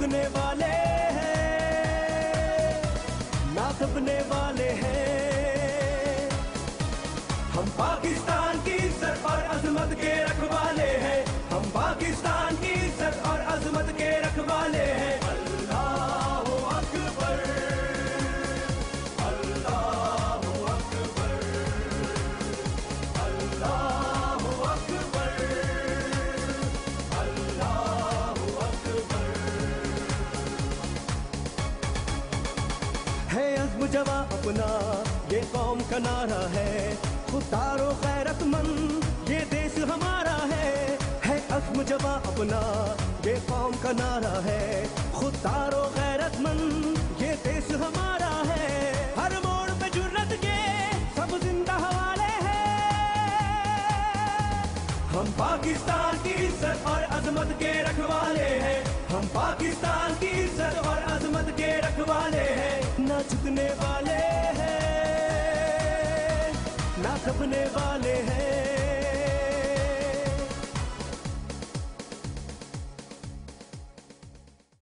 झुकने वाले हैं, ना दबने वाले हैं। हम पाकिस्तान की इज्जत और अजमत के रखवाले हैं, हम पाकिस्तान की इज्जत और अजमत के रखवाले हैं। अल्लाहू अकबर, अल्लाहू अकबर, अल्लाहू अकबर, अल्लाहू अकबर। है अज़्म जवा अपना ये कौम का नारा है, खुदारो गैरतमंद ये देश हमारा है अज़्म जवा अपना ये कौम का नारा है, खुदारो गैरतमंद ये देश हमारा है। हर मोड़ पे जुर्रत के सब जिंदा हवाले हैं, हम पाकिस्तान की इज्जत और अजमत के रखवाले हैं, हम पाकिस्तान की इज्जत और अजमत के रखवाले हैं। ना झुकने वाले हैं, ना दबने वाले हैं,